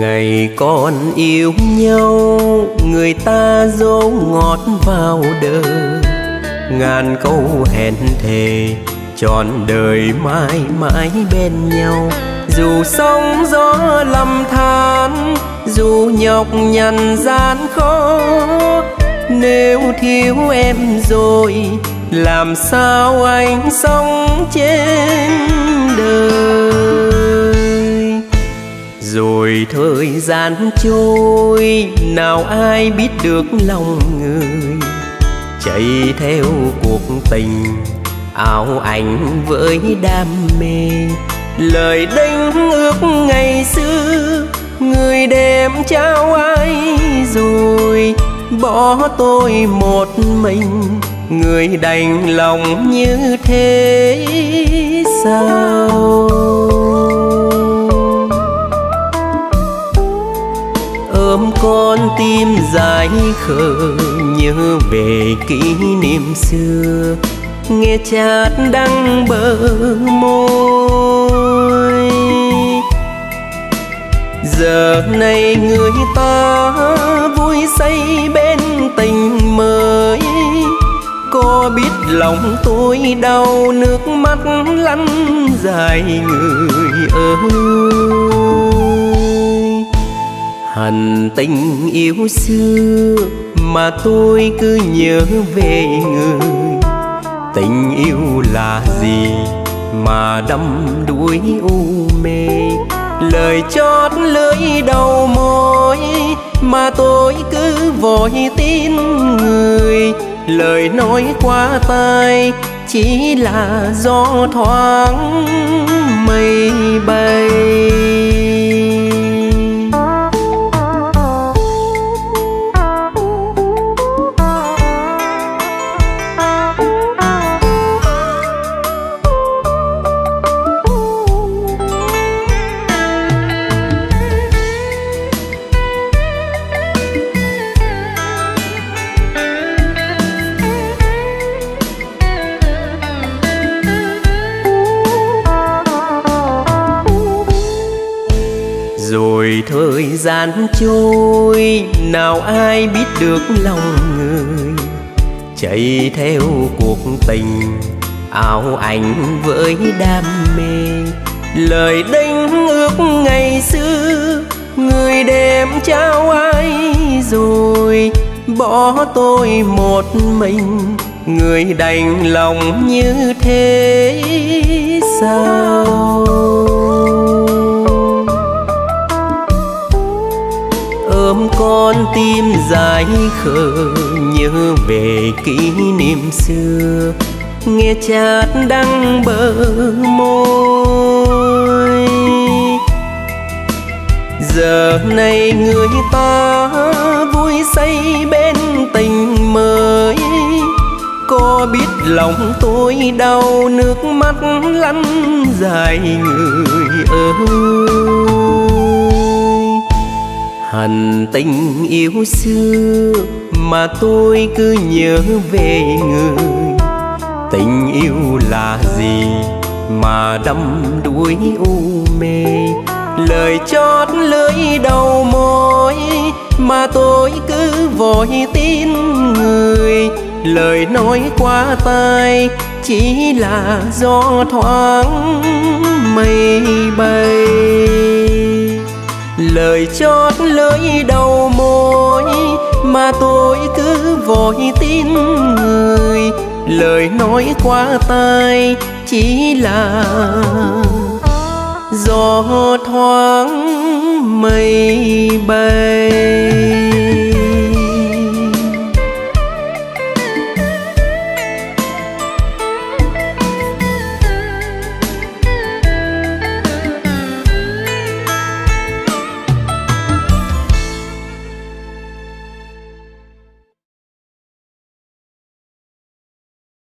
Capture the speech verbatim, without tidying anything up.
Ngày còn yêu nhau, người ta dấu ngọt vào đời, ngàn câu hẹn thề trọn đời mãi mãi bên nhau. Dù sóng gió lầm than, dù nhọc nhằn gian khó, nếu thiếu em rồi làm sao anh sống trên đời. Rồi thời gian trôi, nào ai biết được lòng người, chạy theo cuộc tình áo ảnh với đam mê. Lời đinh ước ngày xưa, người đem trao ai rồi, bỏ tôi một mình, người đành lòng như thế sao? Ôm con tim dài khờ nhớ về kỷ niệm xưa, nghe chát đắng bờ môi. Giờ này người ta vui say bên tình mới, có biết lòng tôi đau nước mắt lăn dài người ơi. Hằn tình yêu xưa mà tôi cứ nhớ về người, tình yêu là gì mà đắm đuối u mê. Lời chót lưỡi đầu môi mà tôi cứ vội tin người, lời nói qua tai chỉ là gió thoáng mây bay. Rồi thời gian trôi, nào ai biết được lòng người, chạy theo cuộc tình áo ảnh với đam mê. Lời đinh ước ngày xưa, người đem trao ai rồi, bỏ tôi một mình, người đành lòng như thế sao? Ôm con tim dài khờ nhớ về kỷ niệm xưa, nghe chát đắng bờ môi. Giờ này người ta vui say bên tình mới, có biết lòng tôi đau nước mắt lăn dài người ơi. Hằn tình yêu xưa mà tôi cứ nhớ về người, tình yêu là gì mà đắm đuối u mê. Lời chót lưỡi đầu môi mà tôi cứ vội tin người, lời nói qua tai chỉ là gió thoáng mây bay. Lời chót lưỡi đầu môi mà tôi cứ vội tin người, lời nói qua tai chỉ là gió thoáng mây bay.